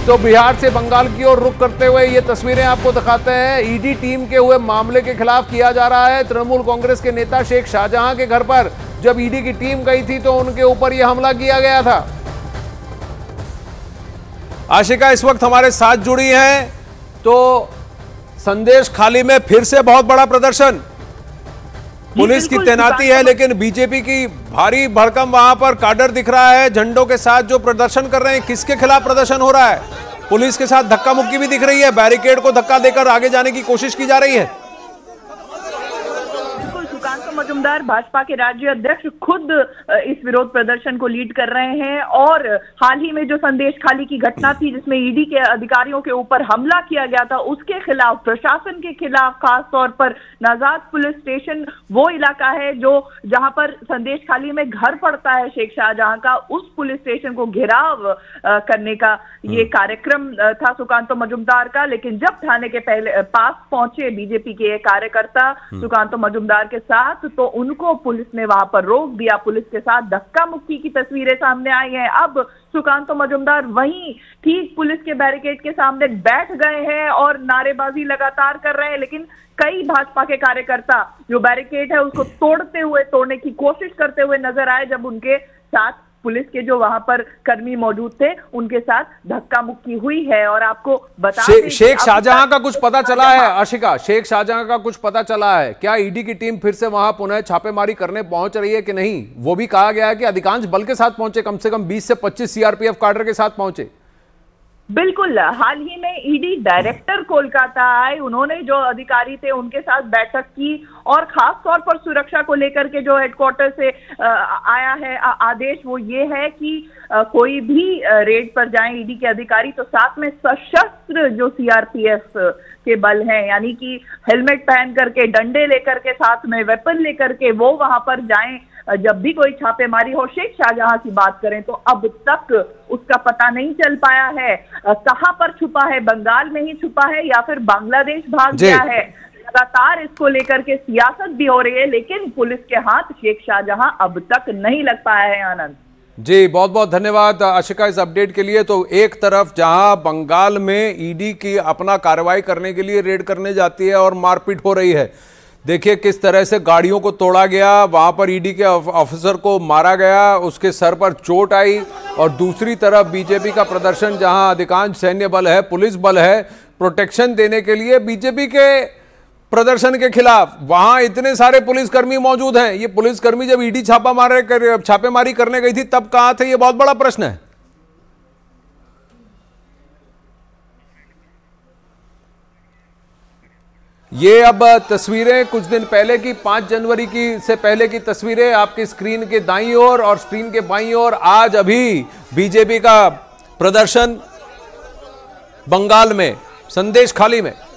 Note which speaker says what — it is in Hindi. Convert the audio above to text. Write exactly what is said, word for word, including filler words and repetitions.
Speaker 1: तो बिहार से बंगाल की ओर रुख करते हुए ये तस्वीरें आपको दिखाते हैं। ईडी टीम के हुए मामले के खिलाफ किया जा रहा है। तृणमूल कांग्रेस के नेता शेख शाहजहां के घर पर जब ईडी की टीम गई थी तो उनके ऊपर यह हमला किया गया था। आशिका इस वक्त हमारे साथ जुड़ी हैं। तो संदेश खाली में फिर से बहुत बड़ा प्रदर्शन, पुलिस की तैनाती है, लेकिन बीजेपी की भारी भड़कम वहां पर काडर दिख रहा है। झंडों के साथ जो प्रदर्शन कर रहे हैं, किसके खिलाफ प्रदर्शन हो रहा है? पुलिस के साथ धक्का मुक्की भी दिख रही है, बैरिकेड को धक्का देकर आगे जाने की कोशिश की जा रही है।
Speaker 2: सुकांत मजूमदार भाजपा के राज्य अध्यक्ष खुद इस विरोध प्रदर्शन को लीड कर रहे हैं और हाल ही में जो संदेश खाली की घटना थी जिसमें ईडी के अधिकारियों के ऊपर हमला किया गया था, उसके खिलाफ, प्रशासन के खिलाफ, खास तौर पर नाजाद पुलिस स्टेशन वो इलाका है जो जहां पर संदेश खाली में घर पड़ता है शेख शाहजहां का, उस पुलिस स्टेशन को घेराव करने का ये कार्यक्रम था सुकांत मजूमदार का। लेकिन जब थाने के पहले पास पहुंचे बीजेपी के कार्यकर्ता सुकांत मजूमदार के साथ, तो उनको पुलिस ने वहां पर रोक दिया। पुलिस के साथ धक्का मुक्की की तस्वीरें सामने आई हैं। अब सुकांत मजूमदार वहीं ठीक पुलिस के बैरिकेड के सामने बैठ गए हैं और नारेबाजी लगातार कर रहे हैं, लेकिन कई भाजपा के कार्यकर्ता जो बैरिकेड है उसको तोड़ते हुए, तोड़ने की कोशिश करते हुए नजर आए जब उनके साथ पुलिस के जो वहां पर कर्मी मौजूद थे उनके साथ धक्का मुक्की हुई है। और आपको बता
Speaker 1: शे, शेख शाहजहां का कुछ पता चला है आशिका? शेख शाहजहां का कुछ पता चला है क्या? ईडी की टीम फिर से वहां पुनः छापेमारी करने पहुंच रही है कि नहीं? वो भी कहा गया है कि अधिकांश बल के साथ पहुंचे, कम से कम बीस से पच्चीस सीआरपीएफ काडर के साथ पहुंचे।
Speaker 2: बिल्कुल, हाल ही में ईडी डायरेक्टर कोलकाता आए, उन्होंने जो अधिकारी थे उनके साथ बैठक की और खास तौर पर सुरक्षा को लेकर के जो हेडक्वार्टर से आया है आदेश वो ये है कि कोई भी रेड पर जाएं ईडी के अधिकारी तो साथ में सशस्त्र जो सीआरपीएफ के बल हैं, यानी कि हेलमेट पहन करके, डंडे लेकर के, साथ में वेपन लेकर के वो वहां पर जाएं जब भी कोई छापेमारी हो। शेख शाहजहां की बात करें तो अब तक उसका पता नहीं चल पाया है कहां पर छुपा है, बंगाल में ही छुपा है या फिर बांग्लादेश भाग गया है। लगातार इसको लेकर के सियासत भी हो रही है, लेकिन पुलिस के हाथ शेख शाहजहां अब तक नहीं लग पाया है। आनंद
Speaker 1: जी, बहुत बहुत धन्यवाद आशिका इस अपडेट के लिए। तो एक तरफ जहां बंगाल में ईडी की अपना कार्रवाई करने के लिए रेड करने जाती है और मारपीट हो रही है, देखिए किस तरह से गाड़ियों को तोड़ा गया, वहां पर ईडी के ऑफिसर को मारा गया, उसके सर पर चोट आई। और दूसरी तरफ बीजेपी का प्रदर्शन जहां अधिकांश सैन्य बल है, पुलिस बल है प्रोटेक्शन देने के लिए बीजेपी के प्रदर्शन के खिलाफ, वहां इतने सारे पुलिसकर्मी मौजूद हैं। ये पुलिसकर्मी जब ईडी छापा मारे कर, छापेमारी करने गई थी तब कहां थे? ये बहुत बड़ा प्रश्न है। ये अब तस्वीरें कुछ दिन पहले की, पांच जनवरी की से पहले की तस्वीरें आपकी स्क्रीन के दाईं ओर और स्क्रीन के बाईं ओर। आज अभी बीजेपी का प्रदर्शन बंगाल में, संदेश खाली में।